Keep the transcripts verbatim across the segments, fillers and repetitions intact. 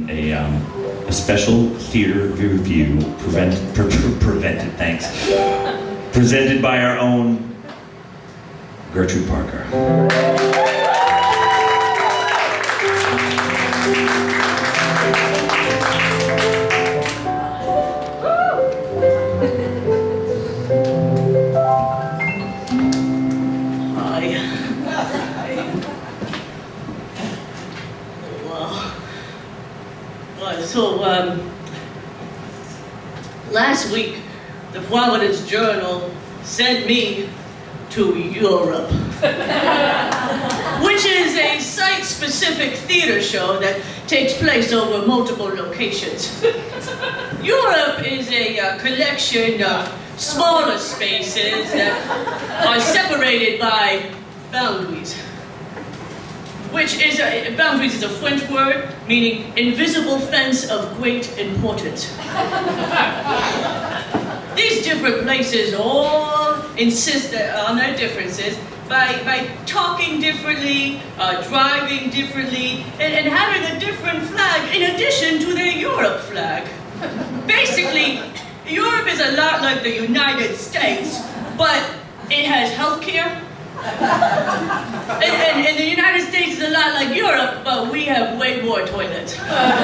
in a, um, a special theater review prevent, pre pre prevented, thanks, presented by our own Gertrude Parker. So, um, last week, the Providence Journal sent me to Europe, which is a site-specific theater show that takes place over multiple locations. Europe is a uh, collection of smaller spaces that are separated by boundaries. Which is a, boundaries is a French word meaning invisible fence of great importance. These different places all insist on their differences by, by talking differently, uh, driving differently, and, and having a different flag in addition to their Europe flag. Basically, Europe is a lot like the United States, but it has healthcare. And, and, and the United States is a lot like Europe, but we have way more toilets.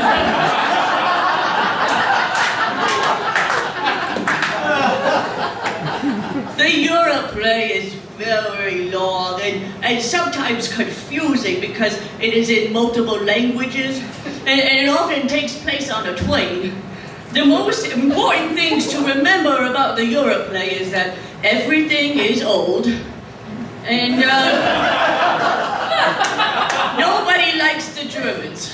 The Europe play is very long and, and sometimes confusing because it is in multiple languages and, and it often takes place on a train. The most important things to remember about the Europe play is that everything is old. And uh, nobody likes the Germans.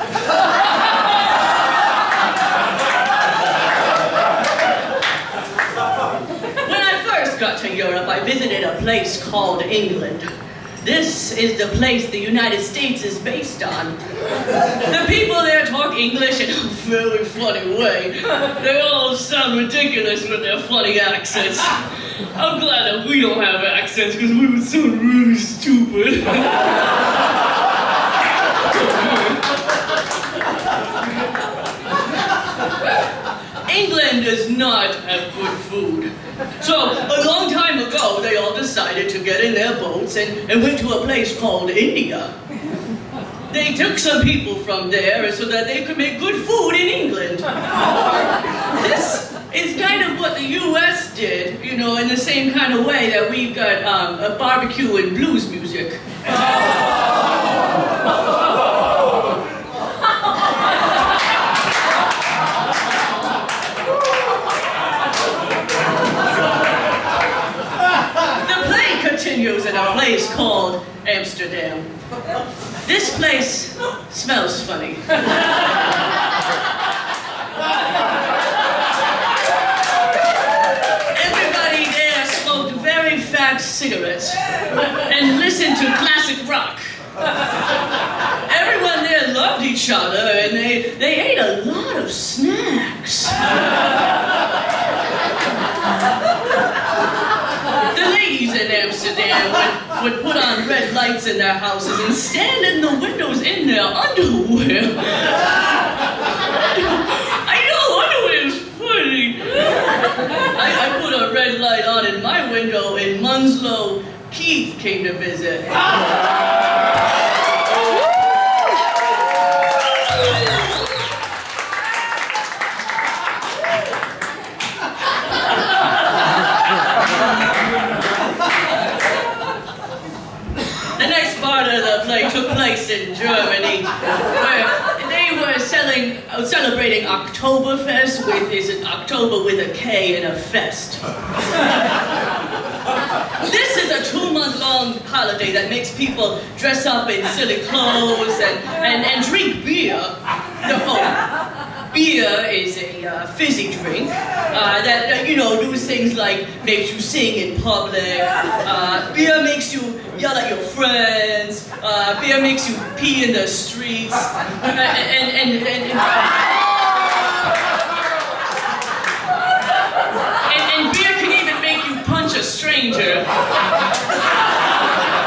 When I first got to Europe, I visited a place called England. This is the place the United States is based on. The people there talk English in a very funny way. They all sound ridiculous with their funny accents. I'm glad that we don't have accents because we would sound really stupid. England does not have good food. So, a long time ago, they all decided to get in their boats and, and went to a place called India. They took some people from there so that they could make good food in England. This is kind of what the U S did, you know, in the same kind of way that we've got um, a barbecue and blues music. In a place called Amsterdam. This place smells funny. Everybody there smoked very fat cigarettes and listened to classic rock. Everyone there loved each other and they, they ate a lot of snacks. The ladies in Amsterdam would, would put on red lights in their houses and stand in the windows in their underwear. I know, underwear is funny. I, I put a red light on in my window and Munslow Keith came to visit. Took place in Germany, where they were selling, uh, celebrating Oktoberfest, with is an October with a K and a fest. This is a two-month-long holiday that makes people dress up in silly clothes and, and, and drink beer. No, oh, beer is a uh, fizzy drink uh, that, uh, you know, does things like makes you sing in public. Uh, beer makes you yell at your friends. Uh, beer makes you pee in the streets. Uh, and, and, and, and, and, and beer can even make you punch a stranger.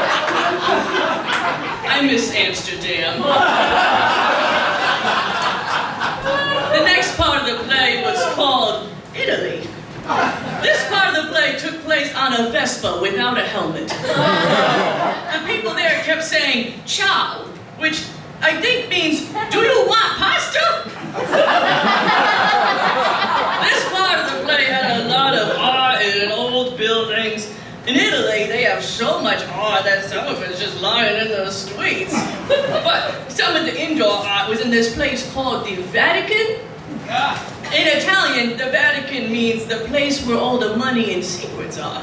I miss Amsterdam. Italy. This part of the play took place on a Vespa without a helmet. The people there kept saying, ciao, which I think means, do you want pasta? This part of the play had a lot of art and old buildings. In Italy, they have so much art that some of it's just lying in the streets. But some of the indoor art was in this place called the Vatican. In Italian, the Vatican means the place where all the money and secrets are.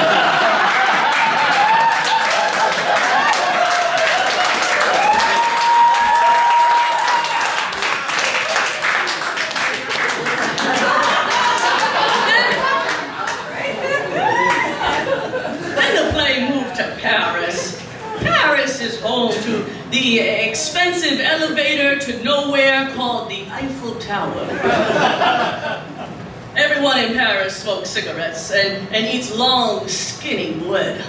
Paris. Paris is home to the expensive elevator to nowhere called the Eiffel Tower. Everyone in Paris smokes cigarettes and, and eats long, skinny bread.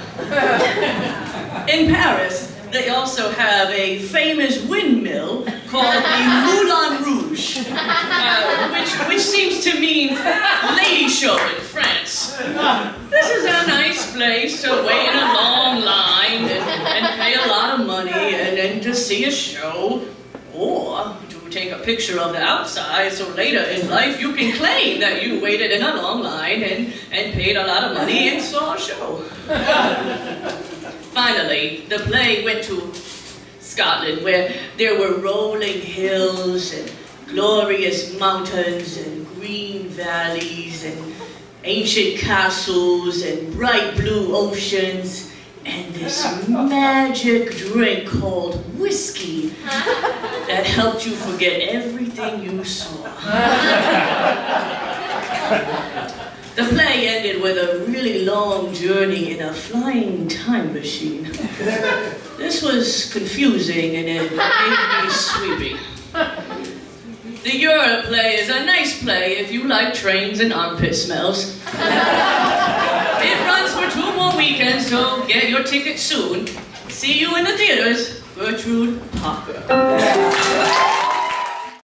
In Paris, they also have a famous windmill called the Moulin Rouge, uh, which, which seems to mean lady show in France. This is a nice place to wait in a long line and, and pay a lot of money and, and to see a show, or to take a picture of the outside so later in life you can claim that you waited in a long line and, and paid a lot of money and saw a show. Finally, the play went to Scotland, where there were rolling hills and glorious mountains and green valleys and ancient castles and bright blue oceans and this magic drink called whiskey that helped you forget everything you saw. The play ended with a really long journey in a flying time machine. This was confusing and it made me sleepy. The Europe play is a nice play if you like trains and armpit smells. It runs for two more weekends, so get your ticket soon. See you in the theaters, Gertrude Parker.